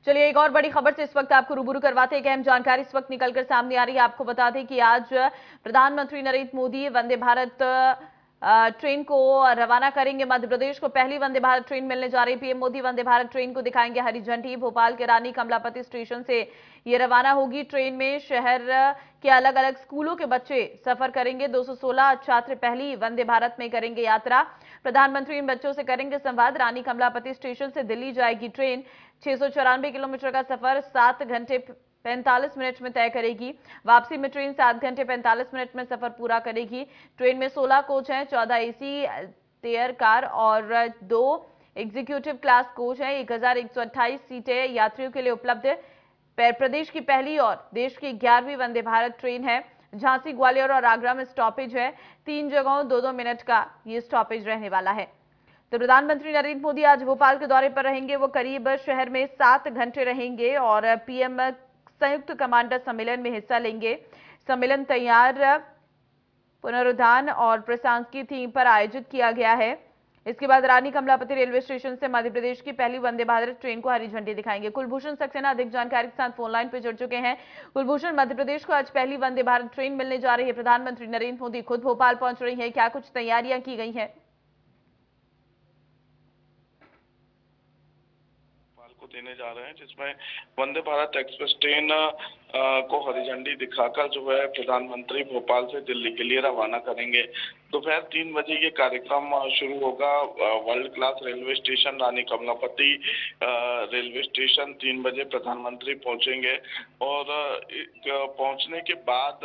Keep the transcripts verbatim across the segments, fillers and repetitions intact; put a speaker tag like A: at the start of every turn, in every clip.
A: चलिए एक और बड़ी खबर से इस वक्त आपको रूबरू करवाते हैं। एक अहम जानकारी इस वक्त निकलकर सामने आ रही है। आपको बता दें कि आज प्रधानमंत्री नरेंद्र मोदी वंदे भारत ट्रेन को रवाना करेंगे। मध्य प्रदेश को पहली वंदे भारत ट्रेन मिलने जा रही। पीएम मोदी वंदे भारत ट्रेन को दिखाएंगे हरी झंडी। भोपाल के रानी कमलापति स्टेशन से ये रवाना होगी। ट्रेन में शहर के अलग अलग स्कूलों के बच्चे सफर करेंगे। दो सौ सोलह छात्र पहली वंदे भारत में करेंगे यात्रा। प्रधानमंत्री इन बच्चों से करेंगे संवाद। रानी कमलापति स्टेशन से दिल्ली जाएगी ट्रेन। छह सौ चौरानवे किलोमीटर का सफर सात घंटे पैंतालीस मिनट में तय करेगी। वापसी में ट्रेन सात घंटे पैंतालीस मिनट में सफर पूरा करेगी। ट्रेन में सोलह कोच हैं, चौदह एसी टेयर कार और दो एग्जीक्यूटिव क्लास कोच हैं। एक हजार एक सौ अट्ठाईस सीटें यात्रियों के लिए उपलब्ध है। प्रदेश की पहली और देश की ग्यारहवीं वंदे भारत ट्रेन है। झांसी, ग्वालियर और आगरा में स्टॉपेज है। तीन जगहों दो दो मिनट का ये स्टॉपेज रहने वाला है। तो प्रधानमंत्री नरेंद्र मोदी आज भोपाल के दौरे पर रहेंगे। वो करीब शहर में सात घंटे रहेंगे और पीएम संयुक्त कमांडर सम्मेलन में हिस्सा लेंगे। सम्मेलन तैयार पुनरुद्धार और प्रशासकीय थीम पर आयोजित किया गया है। इसके बाद रानी कमलापति रेलवे स्टेशन से मध्य प्रदेश की पहली वंदे भारत ट्रेन को हरी झंडी दिखाएंगे। कुलभूषण सक्सेना अधिक जानकारी के साथ फोन लाइन पर जुड़ चुके हैं। कुलभूषण, मध्य प्रदेश को आज पहली वंदे भारत ट्रेन मिलने जा रही है। प्रधानमंत्री नरेंद्र मोदी खुद भोपाल पहुंच रही है। क्या कुछ तैयारियां की गई हैं?
B: को देने जा रहे हैं, जिसमें वंदे भारत एक्सप्रेस ट्रेन को हरी झंडी दिखाकर जो है प्रधानमंत्री भोपाल से दिल्ली के लिए रवाना करेंगे। दोपहर तीन बजे ये कार्यक्रम शुरू होगा। World class railway station Rani Kamlapati railway station तीन बजे प्रधानमंत्री पहुंचेंगे और पहुंचने के बाद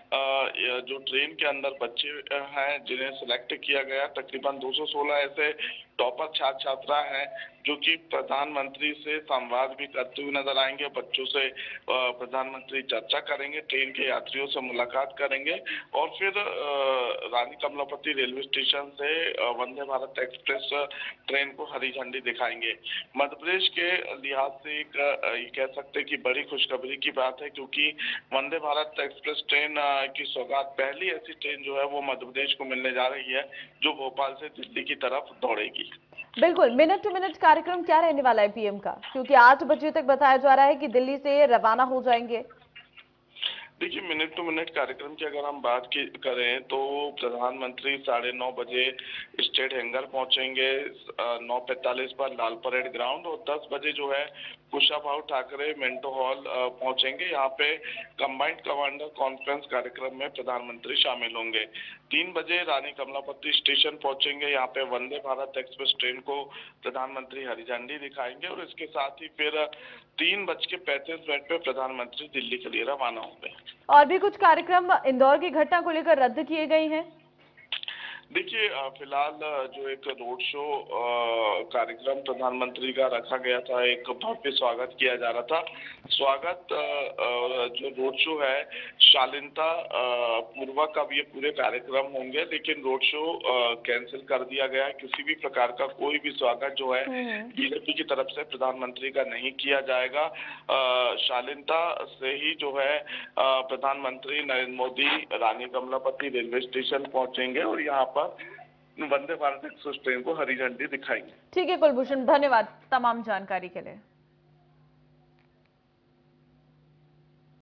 B: जो ट्रेन के अंदर बच्चे हैं जिन्हें सिलेक्ट किया गया, तकरीबन दो सौ सोलह ऐसे टॉपर छात्र छात्रा हैं जो कि प्रधानमंत्री से संवाद भी करते हुए नजर आएंगे। बच्चों से प्रधानमंत्री चर्चा करेंगे, ट्रेन के यात्रियों से मुलाकात करेंगे और फिर रानी कमलापति रेलवे स्टेशन से वंदे भारत एक्सप्रेस ट्रेन को हरी झंडी दिखाएंगे। मध्य प्रदेश के लिहाज से एक ये कह सकते हैं कि बड़ी खुशखबरी की बात है, क्योंकि वंदे भारत एक्सप्रेस ट्रेन की सौगात पहली ऐसी ट्रेन जो है वो मध्य प्रदेश को मिलने जा रही है जो भोपाल से दिल्ली की तरफ दौड़ेगी।
A: बिल्कुल, मिनट टू मिनट कार्यक्रम क्या रहने वाला है पीएम का, क्योंकि आठ बजे तक बताया जा रहा है कि दिल्ली से रवाना हो जाएंगे?
B: देखिए, मिनट टू मिनट कार्यक्रम की अगर हम बात की करें तो प्रधानमंत्री साढ़े नौ बजे स्टेट हैंगर पहुंचेंगे, नौ पैंतालीस पर लाल परेड ग्राउंड, और दस बजे जो है कुशाभाऊ ठाकरे मिंटो हॉल पहुंचेंगे। यहाँ पे कंबाइंड कमांडर कॉन्फ्रेंस कार्यक्रम में प्रधानमंत्री शामिल होंगे। तीन बजे रानी कमलापति स्टेशन पहुंचेंगे। यहाँ पे वंदे भारत एक्सप्रेस ट्रेन को प्रधानमंत्री हरी झंडी दिखाएंगे और इसके साथ ही फिर तीन बज के पैंतीस मिनट पे प्रधानमंत्री दिल्ली के लिए रवाना होंगे।
A: और भी कुछ कार्यक्रम इंदौर की घटना को लेकर रद्द किए गए हैं?
B: देखिए, फिलहाल जो एक रोड शो कार्यक्रम प्रधानमंत्री का रखा गया था, एक भव्य स्वागत किया जा रहा था। स्वागत जो रोड शो है शालीनता पूर्वक अब ये पूरे कार्यक्रम होंगे, लेकिन रोड शो कैंसिल कर दिया गया है। किसी भी प्रकार का कोई भी स्वागत जो है बीजेपी की तरफ से प्रधानमंत्री का नहीं किया जाएगा। शालीनता से ही जो है प्रधानमंत्री नरेंद्र मोदी रानी कमलापति रेलवे स्टेशन पहुंचेंगे और यहाँ पर वंदे भारत एक्सप्रेस ट्रेन को हरी झंडी दिखाएंगे।
A: ठीक है कुलभूषण, धन्यवाद तमाम जानकारी के लिए।